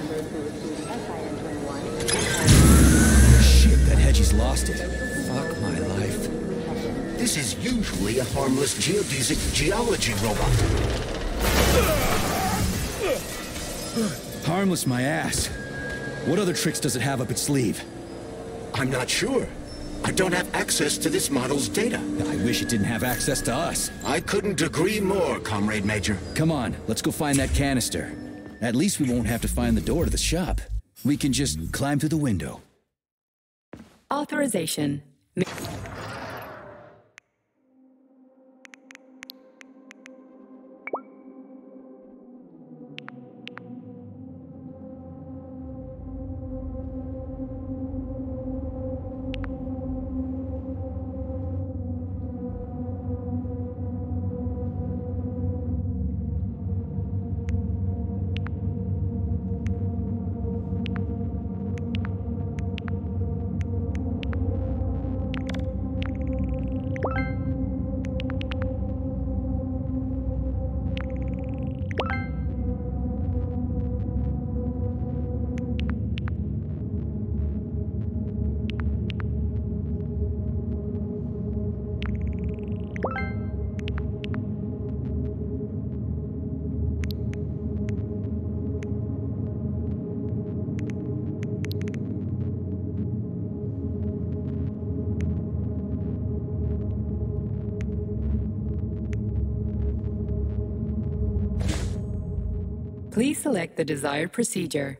Shit, that Hedgie's lost it. Fuck my life. This is usually a harmless geodesic geology robot. Harmless my ass. What other tricks does it have up its sleeve? I'm not sure. I don't have access to this model's data. I wish it didn't have access to us. I couldn't agree more, Comrade Major. Come on, let's go find that canister. At least we won't have to find the door to the shop. We can just climb through the window. Authorization. Please select the desired procedure.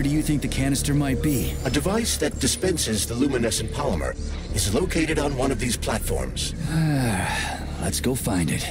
Where do you think the canister might be? A device that dispenses the luminescent polymer is located on one of these platforms. Let's go find it.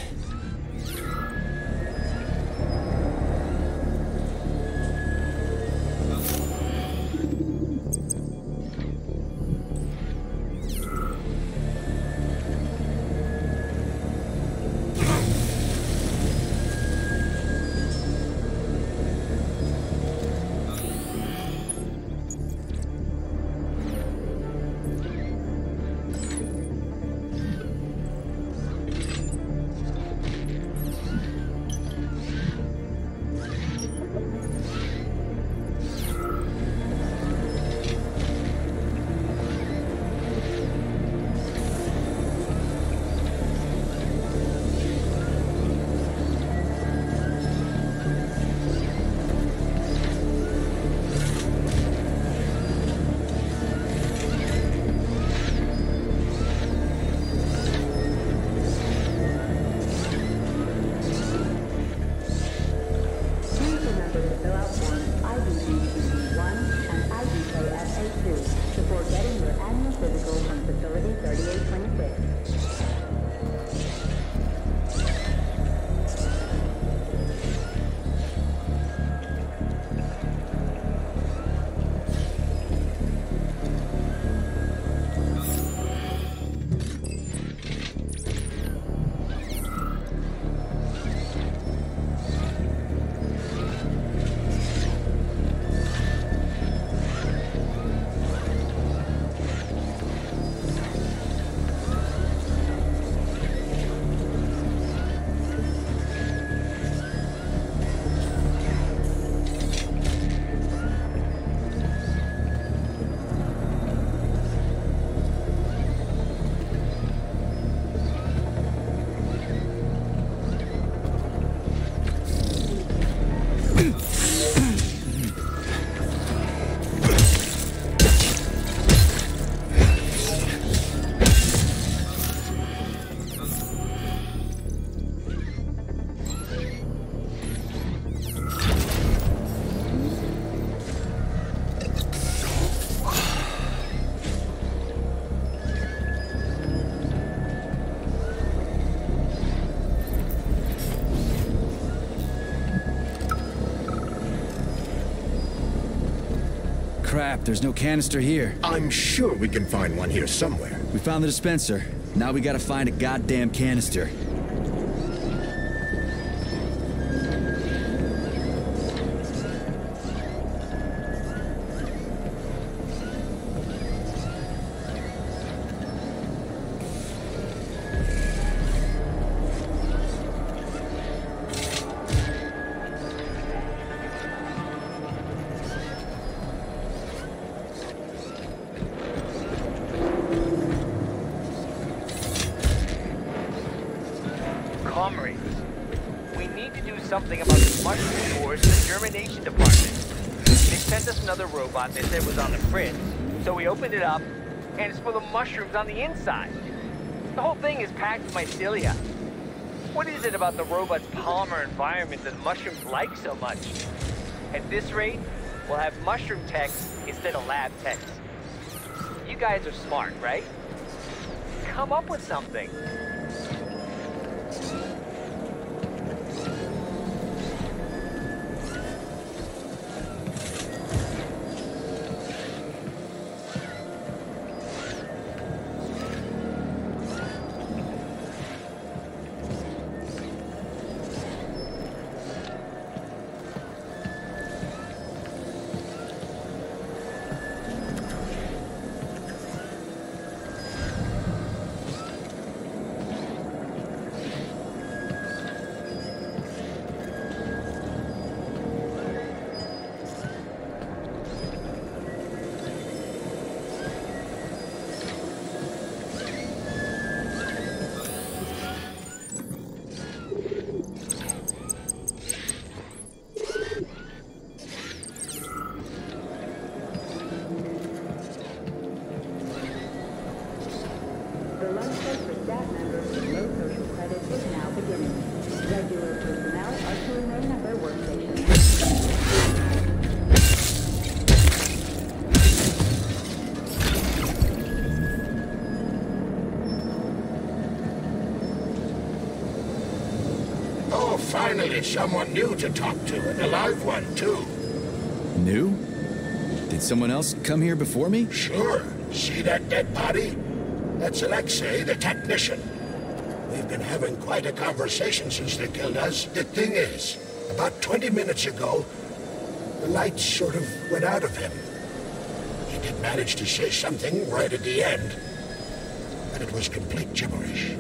Crap, there's no canister here. I'm sure we can find one here somewhere. We found the dispenser. Now we gotta find a goddamn canister. Comrades, we need to do something about the mushroom wars in the germination department. They sent us another robot they said was on the fridge, so we opened it up, and it's full of mushrooms on the inside. The whole thing is packed with mycelia. What is it about the robot's polymer environment that mushrooms like so much? At this rate, we'll have mushroom techs instead of lab techs. You guys are smart, right? Come up with something. Oh, finally, someone new to talk to, and a live one, too. New? Did someone else come here before me? Sure. See that dead body? That's Alexei, the technician. We've been having quite a conversation since they killed us. The thing is, about 20 minutes ago, the light sort of went out of him. He did manage to say something right at the end, but it was complete gibberish.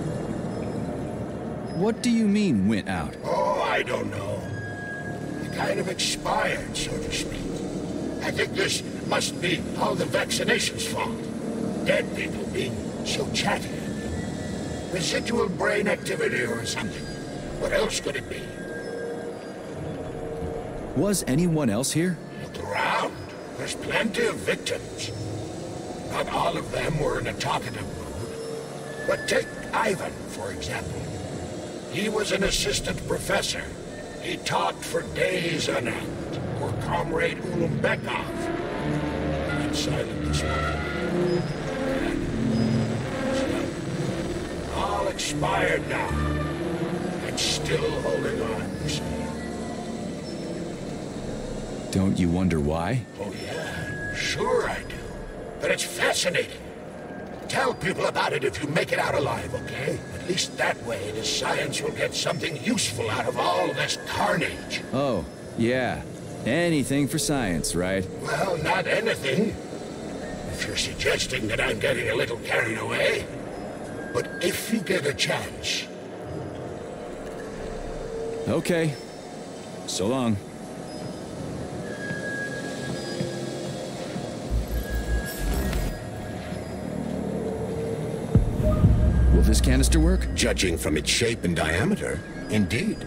What do you mean, went out? Oh, I don't know. He kind of expired, so to speak. I think this must be all the vaccination's fault. Dead people being so chatty. Residual brain activity or something. What else could it be? Was anyone else here? Look around. There's plenty of victims. Not all of them were in a talkative mood. But take Ivan, for example. He was an assistant professor. He taught for days on end. Or Comrade Ulumbekov. He went silent this morning. All expired now. And still holding on, you see. Don't you wonder why? Oh yeah, sure I do. But it's fascinating. Tell people about it if you make it out alive, okay? At least that way the science will get something useful out of all this carnage. Oh, yeah. Anything for science, right? Well, not anything. If you're suggesting that I'm getting a little carried away. But if you get a chance. Okay. So long. Will this canister work? Judging from its shape and diameter, indeed.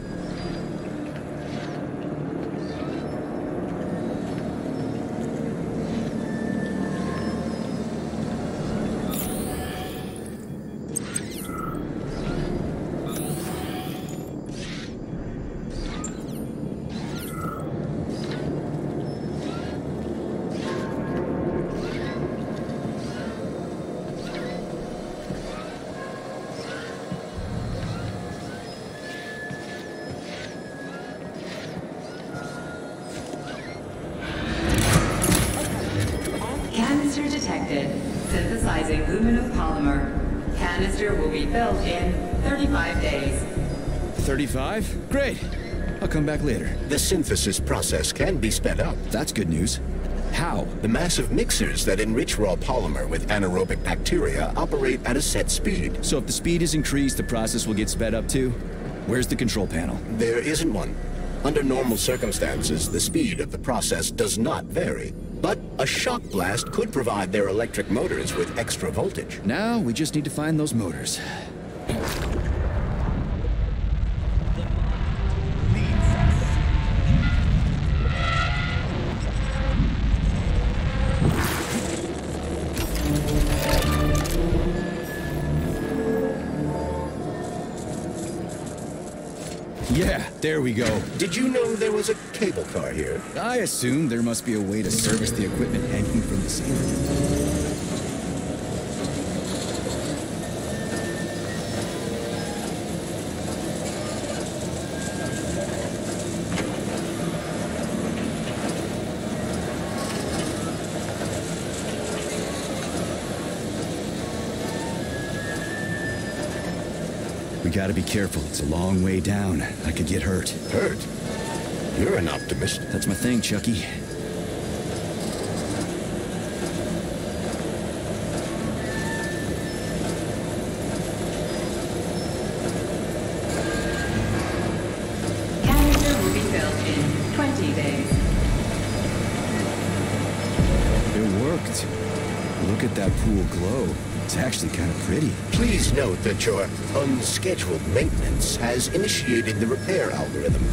Canister detected. Synthesizing luminopolymer. Canister will be built in 35 days. 35? Great. I'll come back later. The synthesis process can be sped up. That's good news. How? The massive mixers that enrich raw polymer with anaerobic bacteria operate at a set speed. So if the speed is increased, the process will get sped up too? Where's the control panel? There isn't one. Under normal circumstances, the speed of the process does not vary. But a shock blast could provide their electric motors with extra voltage. Now we just need to find those motors. Yeah, there we go. Did you know there was a cable car here? I assume there must be a way to service the equipment hanging from the ceiling. We gotta be careful. It's a long way down. I could get hurt. Hurt? You're an optimist. That's my thing, Chucky. Canister will be built in 20 days. It worked. Look at that pool glow. It's actually kind of pretty. Please note that your unscheduled maintenance has initiated the repair algorithm.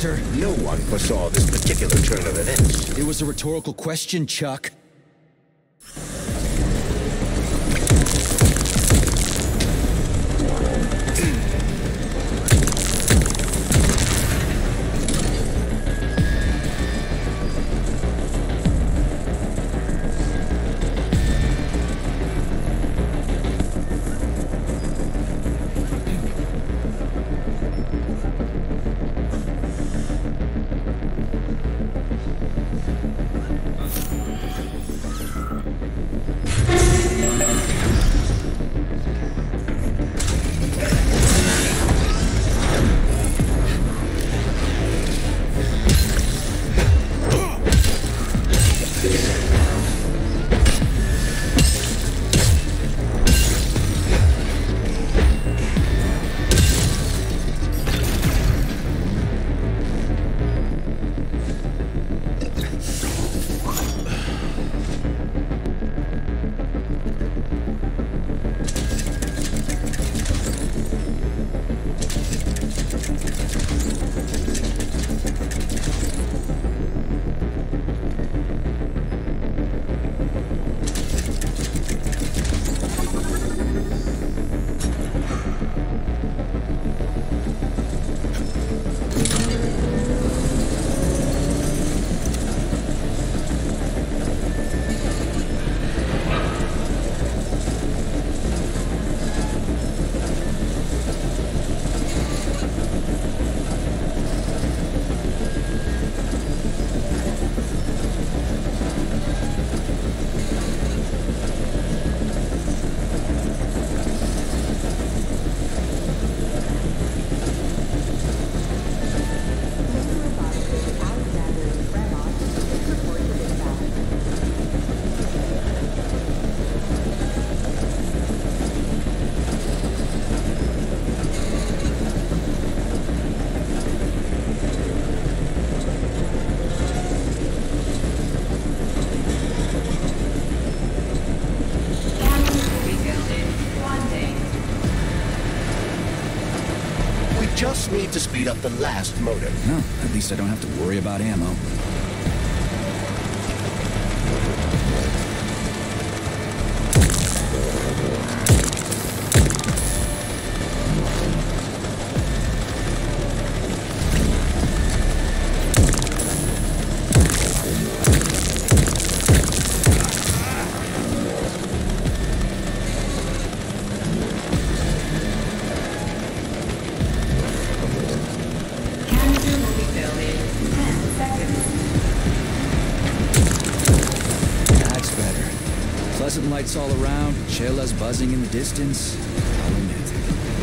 canister? No one foresaw this particular turn of events. It was a rhetorical question, Chuck. Just need to speed up the last motor. No, at least I don't have to worry about ammo. Pleasant lights all around, chelas buzzing in the distance. How romantic.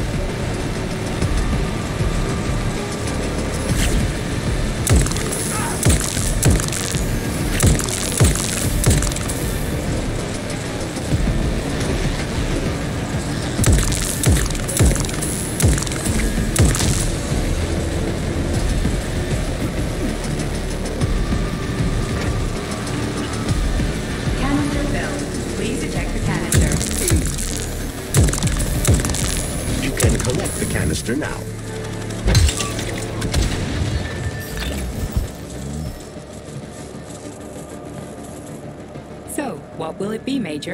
Canister now. So, what will it be, Major?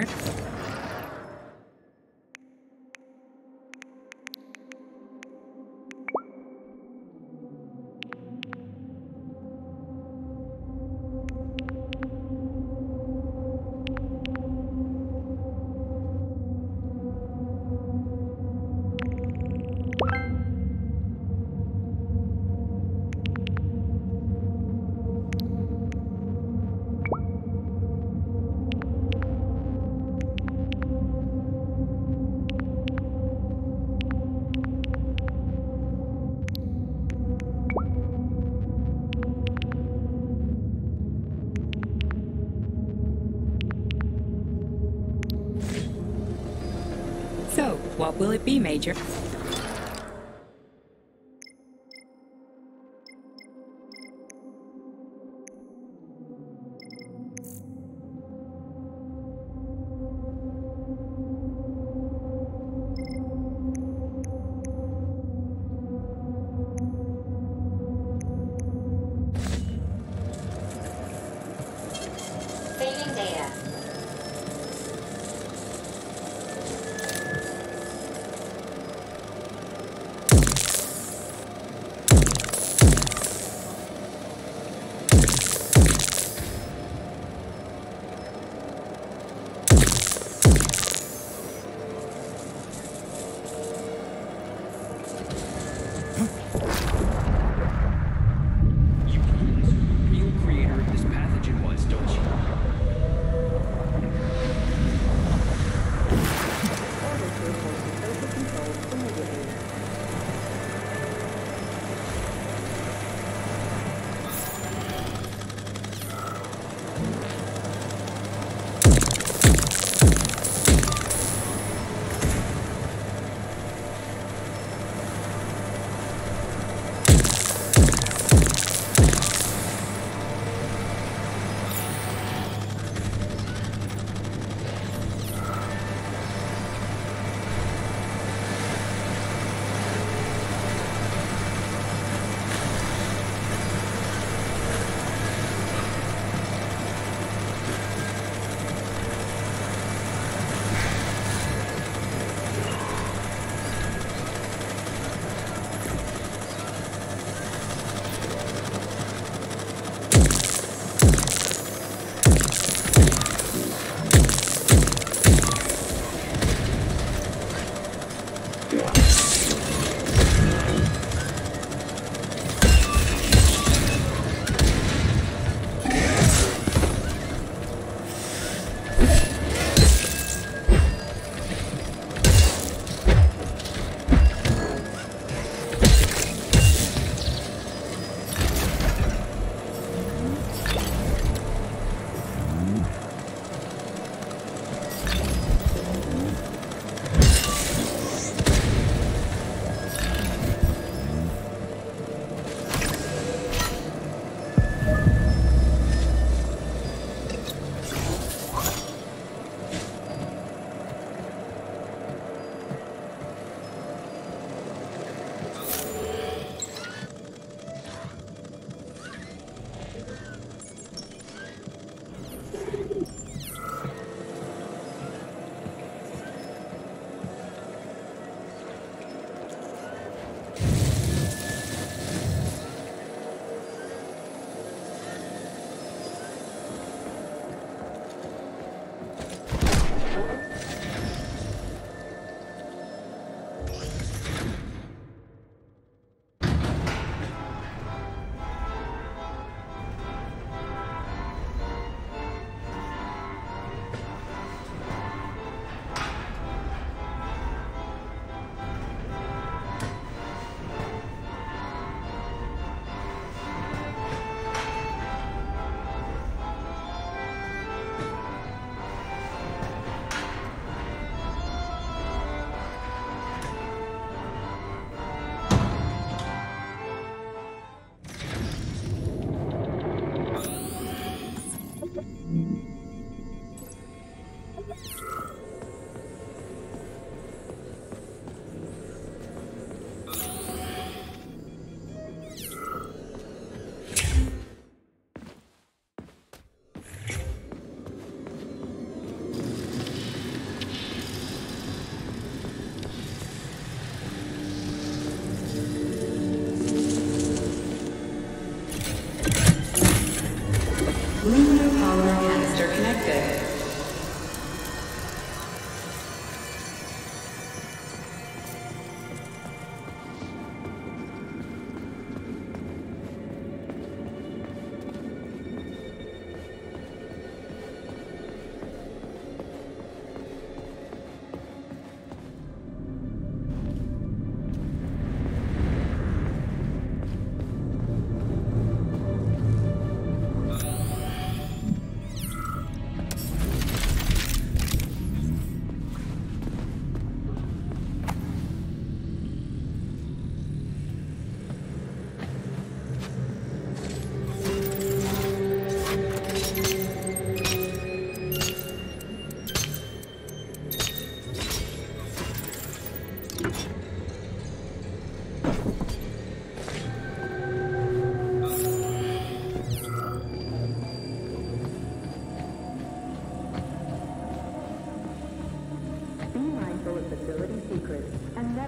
So, what will it be, Major?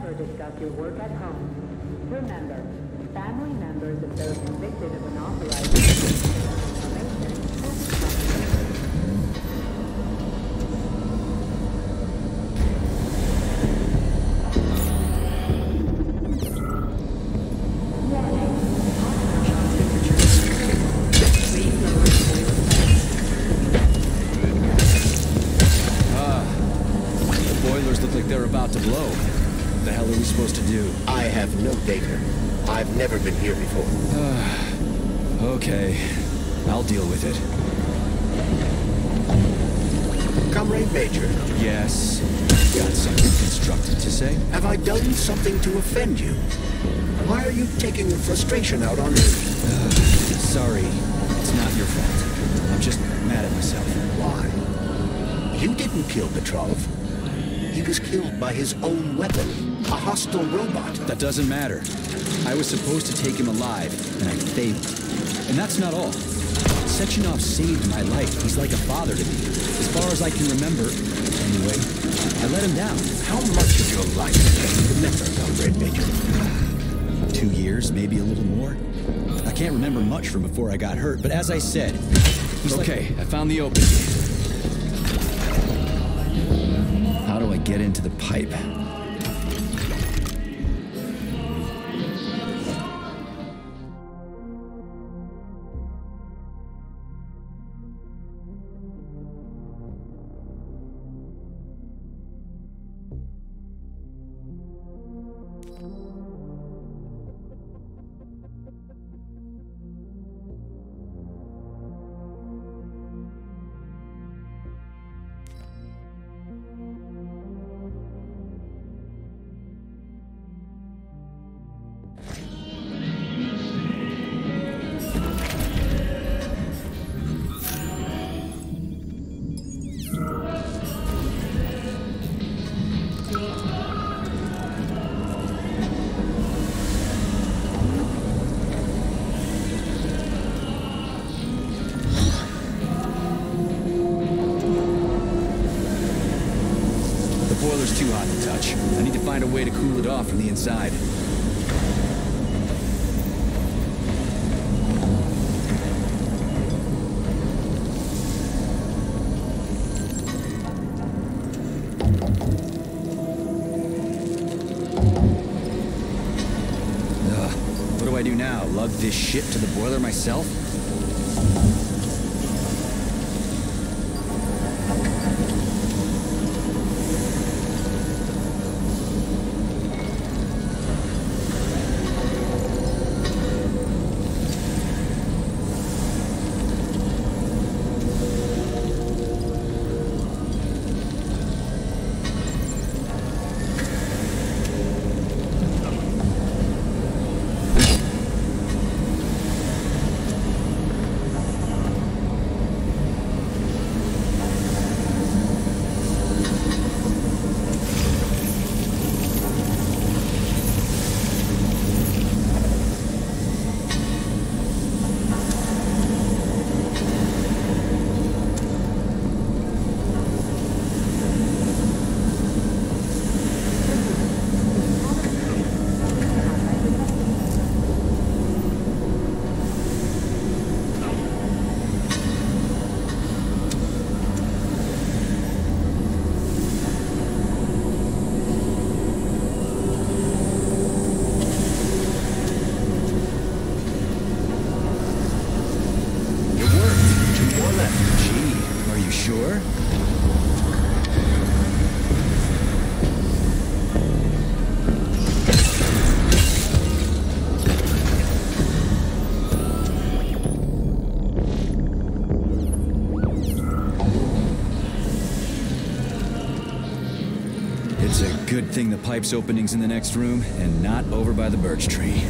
ever discuss your work at home. Remember, family members of those convicted of unauthorized information they're about to blow. What the hell are we supposed to do? I have no data. I've never been here before. Okay. I'll deal with it. Comrade Major. Yes? Got something constructive to say? Have I done something to offend you? Why are you taking your frustration out on me? Sorry. It's not your fault. I'm just mad at myself. Why? You didn't kill Petrov. He was killed by his own weapon, a hostile robot. That doesn't matter. I was supposed to take him alive, and I failed. And that's not all. Sechenov saved my life. He's like a father to me. As far as I can remember, anyway, I let him down. How much of your life can you remember, Comrade Major? 2 years, maybe a little more. I can't remember much from before I got hurt, but as I said, he's okay, I found the opening. How do I get into the pipe? Too hot to touch. I need to find a way to cool it off from the inside. What do I do now? Lug this shit to the boiler myself? It's a good thing the pipe's opening's in the next room and not over by the birch tree.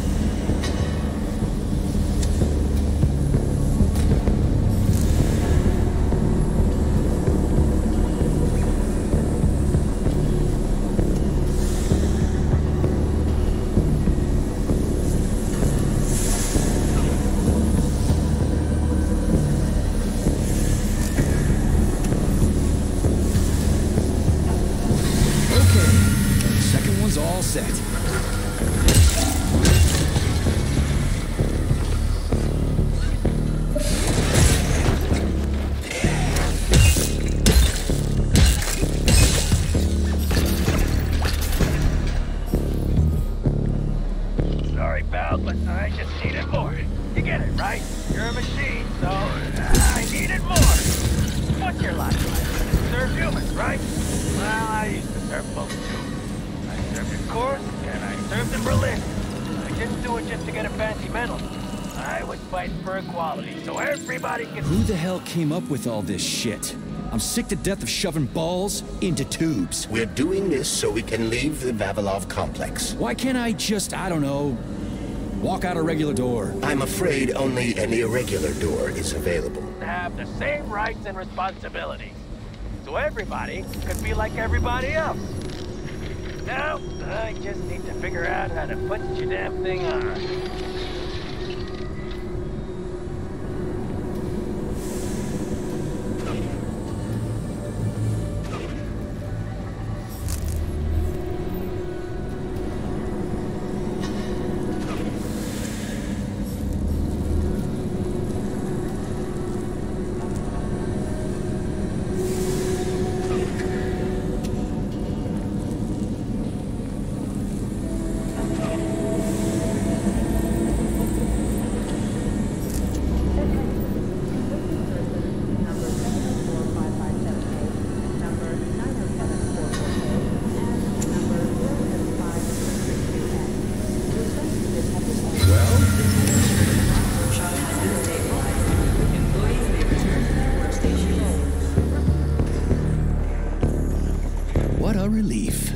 Second one one's all set. Sorry, pal, but I just needed more. You get it, right? You're a machine, so I needed more. What's your last life? Serve humans, right? Well, I used to serve both too. I served in Kursk and I served in Berlin. I didn't do it just to get a fancy medal. I was fighting for equality, so everybody can... Who the hell came up with all this shit? I'm sick to death of shoving balls into tubes. We're doing this so we can leave the Vavilov complex. Why can't I just, I don't know, walk out a regular door? I'm afraid only an irregular door is available. have the same rights and responsibilities. So everybody could be like everybody else. Now, I just need to figure out how to put your damn thing on. What a relief.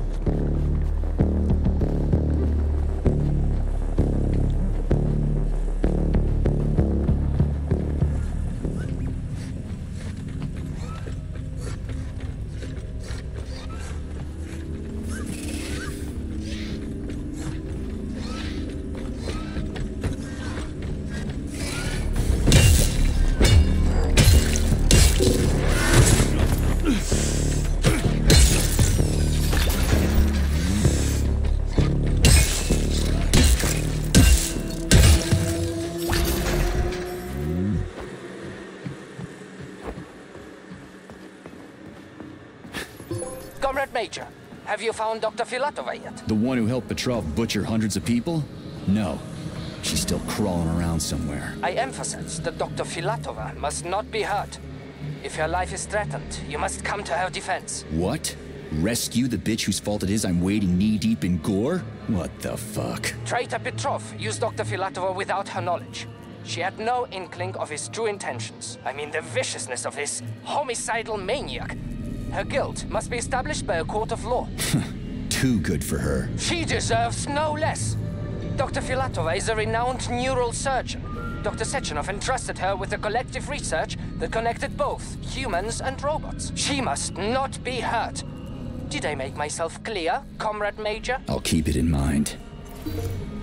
Comrade Major, have you found Dr. Filatova yet? The one who helped Petrov butcher hundreds of people? No. She's still crawling around somewhere. I emphasize that Dr. Filatova must not be hurt. If her life is threatened, you must come to her defense. What? Rescue the bitch whose fault it is I'm wading knee-deep in gore? What the fuck? Traitor Petrov used Dr. Filatova without her knowledge. She had no inkling of his true intentions. I mean the viciousness of this homicidal maniac. Her guilt must be established by a court of law. Too good for her. She deserves no less. Dr. Filatova is a renowned neural surgeon. Dr. Sechenov entrusted her with a collective research that connected both humans and robots. She must not be hurt. Did I make myself clear, Comrade Major? I'll keep it in mind.